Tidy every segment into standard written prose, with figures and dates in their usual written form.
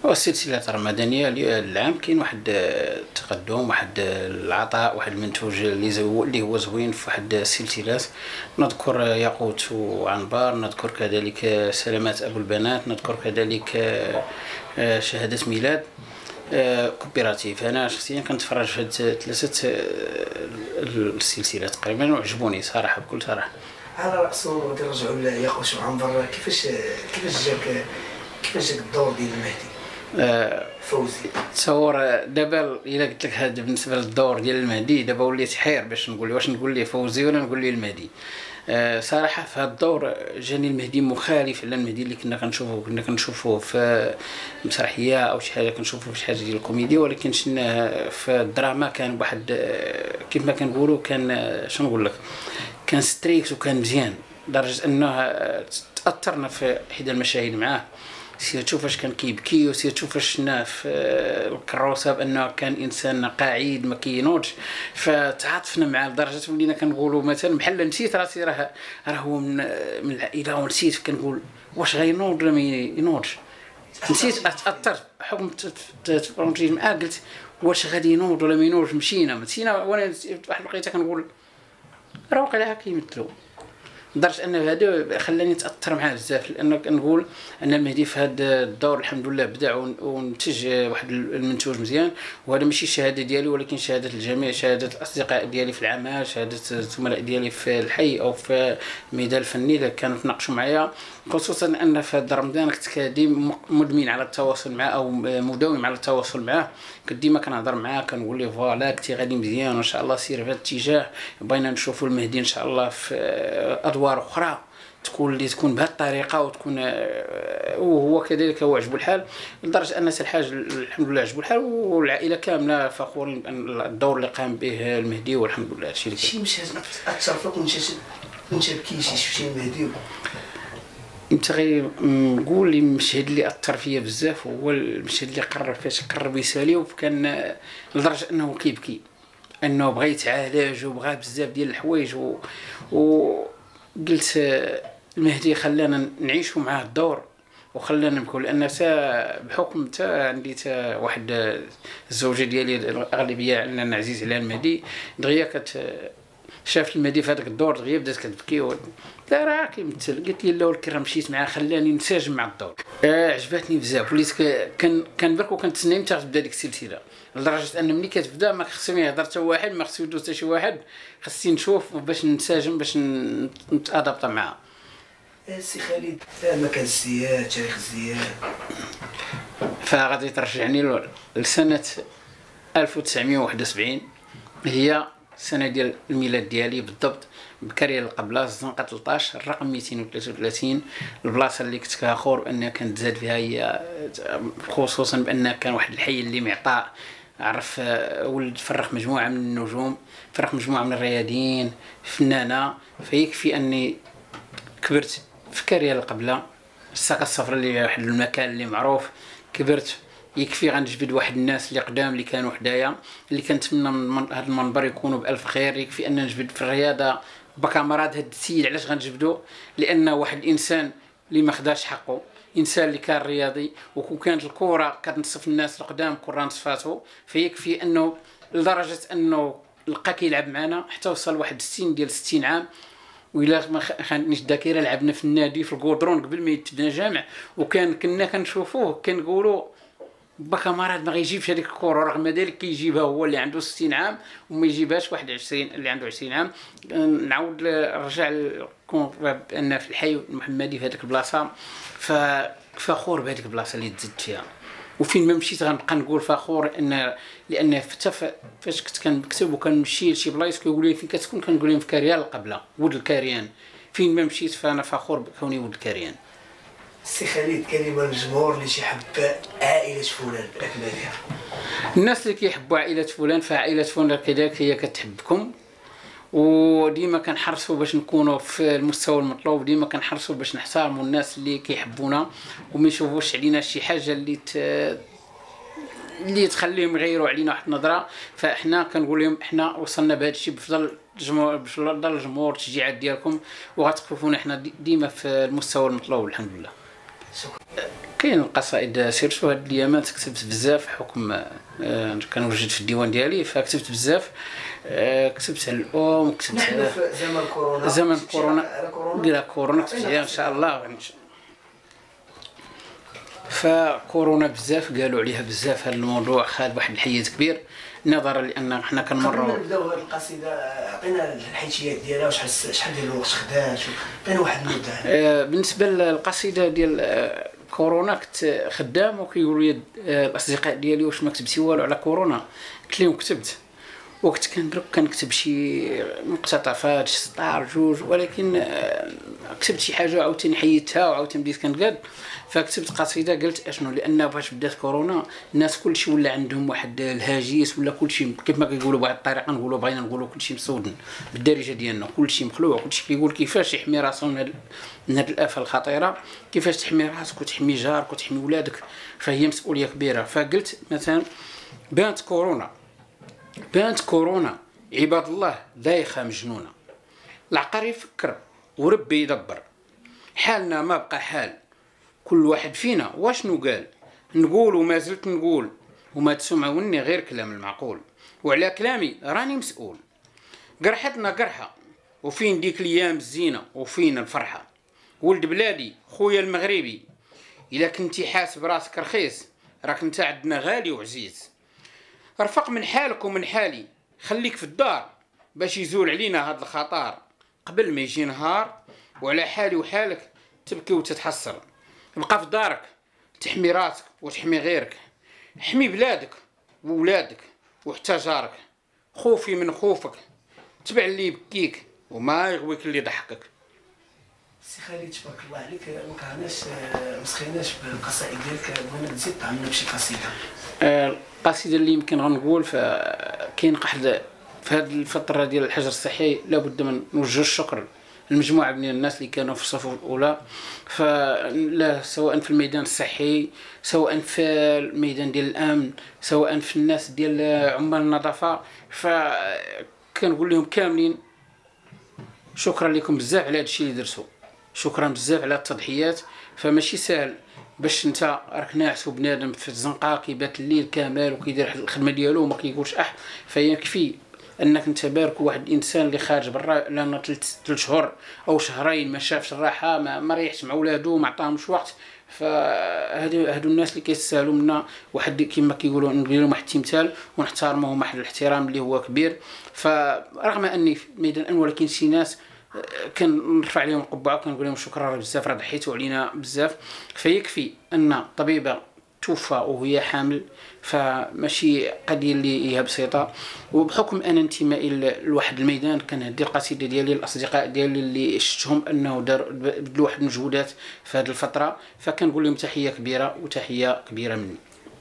والسلسلة الرمضانية العام كاين واحد التقدم، واحد العطاء، واحد المنتوج اللي هو زوين في واحد السلسلات. نذكر ياقوت وعنبر، نذكر كذلك سلامات أبو البنات، نذكر كذلك شهادة ميلاد كوبيراتيف. أنا شخصيا كنتفرج في هاد ثلاثة السلسلات تقريبا وعجبوني صراحة بكل صراحة. على رأسه غادي نرجعوا لياقوت وعنبر، كيفاش جاك الدور ديال المهدي فوزي؟ تصور دابا الا قلت لك هذا بالنسبه للدور ديال المهدي، دابا وليت حير باش نقول واش نقول ليه فوزي ولا نقول ليه المهدي. صراحه في هذا الدور جاني المهدي مخالف على المهدي اللي كنا كنشوفوه في مسرحيه او شي حاجه، كنشوفوه في شي حاجه ديال الكوميديا، ولكن شفنا في الدراما كان واحد كيف ما كنقولوا كان شنو نقول لك، كان ستريكت وكان مزيان لدرجه انه تاثرنا في احدى المشاهد معاه. سيرتو فاش كان كيبكي، وسيرتو فاش شفناه في الكروسه بانه كان انسان قاعد ما كينوضش، فتعاطفنا معاه لدرجه ولينا كنقولوا مثلا بحال نسيت راسي راه هو من العائله، ونسيت كنقول واش غينوض ولا ما ينوضش. نسيت اتاثرت بحكم التفرونتيزم معاه، قلت واش غادي ينوض ولا ما ينوضش. مشينا وانا واحد الوقيته كنقول راه واقيلا كيمثلوا، لدرجه ان هذا خلاني نتاثر معاه بزاف، لانه كنقول ان المهدي في هذا الدور الحمد لله بدا ونتج واحد المنتوج مزيان. وهذا ماشي الشهاده ديالي ولكن شهاده الجميع، شهاده الاصدقاء ديالي في العمل، شهاده الزملاء ديالي في الحي او في الميدان الفني اللي كانوا تناقشوا معايا، خصوصا ان في هذا رمضان كنت ديما مدمن على التواصل معاه او مداوم على التواصل معاه. كنت ديما كنهضر معاه كنقول له فوالا كنتي غادي مزيان وان شاء الله سير في هذا الاتجاه، بغينا نشوفوا المهدي ان شاء الله في ادوار اخرى تكون بهذه الطريقه وتكون. وهو كذلك هو عجبو الحال، لدرجه ان الحاج الحمد لله عجبو الحال، والعائله كامله فخورين بان الدور اللي قام به المهدي، والحمد لله هادشي اللي شي مشهد اثر فيك وانت بكيتي شفتي المهدي؟ انت غنقول لي المشهد اللي اثر فيا بزاف هو المشهد اللي فاش قرب يسالي، وكان لدرجه انه كيبكي، انه بغى يتعالج وبغى بزاف ديال الحوايج قلت المهدي خلانا نعيشوا معاه الدور وخلانا نبكوا، لان بحكم عندي واحد الزوجه ديالي الاغلبيه عندنا عزيز على المهدي، دغيا شافت المهدي في هذاك الدور دغيا بدات كتبكي لا راه كيمثل. قلت لي لا الكرام مشيت معاه خلاني ننسجم مع الدور. عجبتني بزاف، وليت كنبرك وكنتسنى متى تبدا ديك السلسله، لدرجه ان ملي كتبدا ما خصني يهضر حتى واحد، ما خصو يدوز حتى شي واحد، خصني نشوف باش ننسجم باش نتادابط معاه. سي خالد، مكان الزياد، تاريخ الزياد، فغادي ترجعني لسنه 1971، هي السنه ديال الميلاد ديالي بالضبط، بكريه القبله، الزنقه 13، الرقم 233. البلاصه اللي كنت كاخور بان كانت زاد فيها هي، خصوصا بان كان واحد الحي اللي معطاء عرف ولد فرخ مجموعه من النجوم، فرخ مجموعه من الرياضيين فنانه، فيكفي اني كبرت في كريه القبله، الساقه الصفراء اللي واحد المكان اللي معروف، كبرت يكفي غنجبد واحد الناس اللي قدام اللي كانوا حدايا، اللي كنتمنى من هذا المنبر يكونوا بالف خير. يكفي ان نجبد في الرياضه بكاميرات هذا السيد. علاش غنجبدو؟ لان واحد الانسان اللي ما خداش حقه، انسان اللي كان رياضي، وكانت الكره كتنصف الناس القدام كره نصفاتو، فيكفي انه لدرجه انه لقى كيلعب معنا حتى وصل واحد السن ديال 60 عام. وإلا ما خانتنيش الذاكره لعبنا في النادي في الكودرون قبل ما يتبنى جامع، كنا كنشوفوه كنقولوا بكاميرات ما غيجيبش هذيك الكره، رغم ذلك كيجيبها هو اللي عنده 60 عام وما يجيبهاش واحد 20 اللي عنده 20 عام. نعاود نرجع بان في الحي المحمدي في هذيك البلاصه، فخور بهذيك البلاصه اللي تزدت فيها، وفين ما مشيت غنبقى نقول فخور لان فاش كنت كنكتب وكنمشي لشي بلايص كيقولوا لي فين كتكون، كنقول لهم في كريان القبله ولد الكريان. فين ما مشيت فانا فخور بكوني ولد الكريان. سي خالد، كلمه للجمهور اللي تيحب عائله فلان باكملها. الناس اللي كيحبوا عائله فلان، فعائله فلان كذلك هي كتحبكم، وديما كنحرصوا باش نكونوا في المستوى المطلوب، ديما كنحرصوا باش نحترموا الناس اللي كيحبونا وما يشوفوش علينا شي حاجه اللي تخليهم يغيروا علينا واحد النظره. فاحنا كنقول لهم احنا وصلنا بهذا الشيء بفضل الجمهور التشجيعات ديالكم، وغتوقفونا احنا ديما في المستوى المطلوب الحمد لله. شكرا. كاين القصائد سيرتو هاد الايامات كتبت بزاف حكم كنوجد في الديوان ديالي، فكتبت بزاف. كتبت على الام، كتبت نحن على في زمن كورونا، زمن كورونا، على كورونا كتبت عليها ان شاء الله. فكورونا بزاف قالوا عليها بزاف، هذا الموضوع خد واحد الحيز كبير نظرا لان حنا قبل ما كنمروا. نبداو هذه القصيده عطينا الحيتيات ديالها، شحال ديال الوقت خدات، عطينا واحد المده. بالنسبه للقصيده ديال كورونا كنت خدام، وكيقولوا لي الاصدقاء ديالي واش ما كتبتي والو على كورونا؟ قلت لهم كتبت، وقت كندرك كنكتب شي مقتطفات شي سطر جوج، ولكن كتبت شي حاجه عاوتاني حيدتها وعاوتاني بديت كنقاد. فكتبت قصيده قلت اشنو، لان فاش بدات كورونا الناس كلشي ولا عندهم واحد الهاجس، ولا كلشي كيف ما كيقولوا بهذه الطريقه نقولوا بغينا نقولوا كلشي مسودن بالدارجه ديالنا، كلشي مخلوع، كلشي كيقول كيفاش يحمي راسو من هذه الافه الخطيره، كيفاش تحمي راسك وتحمي جارك وتحمي ولادك، فهي مسؤوليه كبيره. فقلت مثلا بانت كورونا عباد الله دايخه مجنونه، العقل يفكر وربي يدبر، حالنا ما بقى حال، كل واحد فينا واشنو قال، نقول وما زلت نقول، وما تسمعوني غير كلام المعقول، وعلى كلامي راني مسؤول. قرحتنا قرحه وفين ديك الايام الزينه وفين الفرحه، ولد بلادي خويا المغربي، الا كنتي حاسب راسك رخيص راك انت عندنا غالي وعزيز، ارفق من حالك ومن حالي، خليك في الدار باش يزول علينا هاد الخطر، قبل ما يجي نهار وعلى حالي وحالك تبكي وتتحسر. بقى في دارك تحمي راسك وتحمي غيرك، حمي بلادك وولادك وحتى جارك، خوفي من خوفك تبع اللي يبكيك وما يغويك اللي يضحكك. سي خالد تبارك الله عليك، ما كرهناش مسخيناش بالقصائد ديالك، بغينا تزيد طعمنا بشي قصيده. القصيده اللي يمكن غنقول، فكاين واحد في هذه الفتره ديال الحجر الصحي لابد من نوجه الشكر المجموعه من الناس اللي كانوا في الصف الاولى، فلا سواء في الميدان الصحي، سواء في الميدان ديال الامن، سواء في الناس ديال عمال النظافه، فكنقول لهم كاملين شكرا لكم بزاف على هذا الشيء اللي درتو، شكرا بزاف على التضحيات. فماشي سهل باش انت راك ناعس وبنادم في الزنقه كيبات الليل كامل وكيدير الخدمه ديالو وما كيقولش فيكفي انك انت بارك واحد الانسان اللي خارج برا لان 3 شهور او شهرين ما شافش الراحه، ما ريحش مع ولادو، ما عطاهمش وقت. فهادو الناس اللي كيستاهلوا منا واحد كما كيقولوا ندير لهم واحد التمثال ونحترموهم واحد الاحترام اللي هو كبير. فرغم اني في ميدان الامن ولكن شي ناس كنرفع عليهم القبعه وكنقول لهم شكرا بزاف، راه ضحيتوا علينا بزاف. فيكفي ان طبيبه توفى وهي حامل، فماشي قضيه اللي هي بسيطه. وبحكم انا انتمائي لواحد الميدان كنهدي القصيده ديالي للاصدقاء ديالي اللي شفتهم انه بدلوا واحد المجهودات في هذه الفتره، فكنقول لهم تحيه كبيره وتحيه كبيره مني.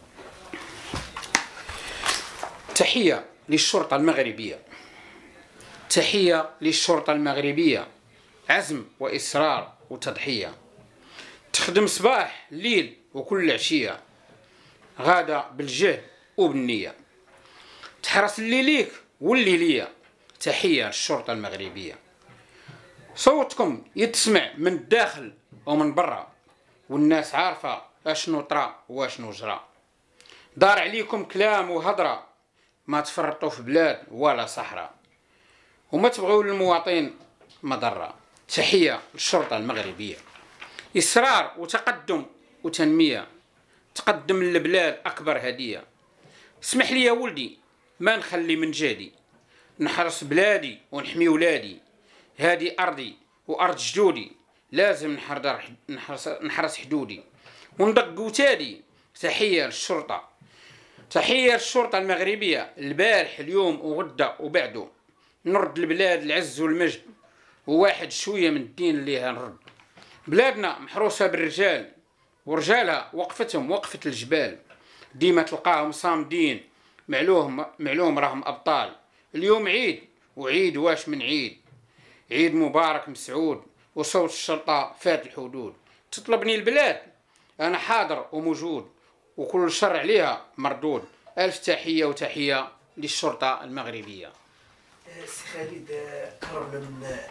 تحيه للشرطه المغربيه، تحيه للشرطه المغربيه، عزم واصرار وتضحيه، تخدم صباح ليل وكل عشيه، غاده بالجهد وبالنيه، تحرس اللي ليك واللي ليا، تحيه للشرطه المغربيه. صوتكم يتسمع من الداخل ومن برا، والناس عارفه اشنو طرا واشنو جرى، دار عليكم كلام وهضره، ما تفرطوا في بلاد ولا صحراء، وما تبغوا للمواطن مضره، تحيه للشرطه المغربيه. اصرار وتقدم وتنميه، تقدم للبلاد اكبر هديه. اسمح لي يا ولدي ما نخلي من جهدي، نحرس بلادي ونحمي ولادي، هادي ارضي وارض جدودي، لازم نحرس حدودي وندق وتادي. تحيه للشرطه، تحيه للشرطه المغربيه، البارح اليوم وغدا وبعده، نرد البلاد العز والمجد، وواحد شويه من الدين اللي هنرد. بلادنا محروسه بالرجال ورجالها وقفتهم وقفه الجبال، ديما تلقاهم صامدين، معلوم راهم ابطال. اليوم عيد وعيد واش من عيد، عيد مبارك مسعود، وصوت الشرطه فات الحدود. تطلبني البلاد انا حاضر وموجود، وكل شر عليها مردود. الف تحيه وتحيه للشرطه المغربيه. سي خالد قربنا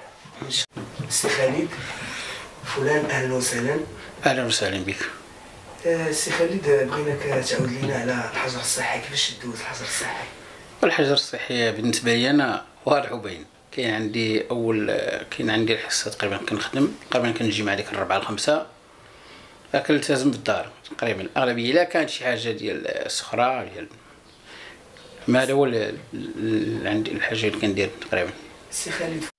من سي خالد فلان، اهلا وسهلا. اهلا وسهلا بك. سي خالد بغيناك تعاود لينا على الحجر الصحي، كيفاش دوز الحجر الصحي؟ والحجر الصحي بالنسبه لي انا واضح وباين. كاين عندي الحصه تقريبا كنخدم، تقريبا كنجي مع ديك 4 ل 5، كنلتزم بالدار تقريبا الاغلبيه. الا كانت شي حاجه ديال السخره ديال ما هذا هو عندي الحاجه اللي كندير تقريبا. سي خالد